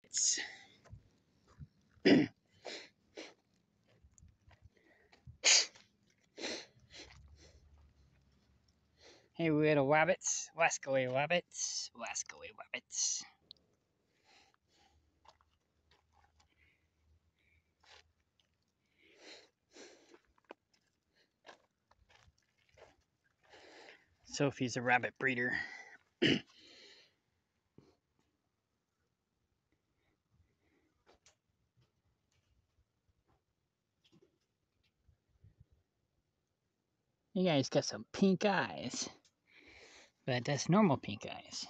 Wabbits. Hey, little Wabbits. Wask away, Wabbits. Wask away, Wabbits. Sophie's a rabbit breeder. You guys got some pink eyes. But that's normal pink eyes.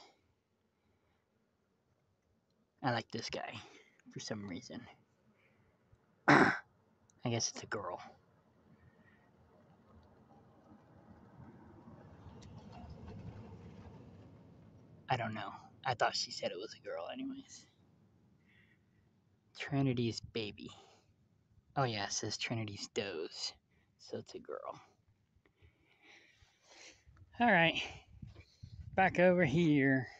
I like this guy for some reason. I guess it's a girl. I don't know. I thought she said it was a girl anyways. Trinity's baby. Oh yeah, it says Trinity's does. So it's a girl. Alright. Back over here.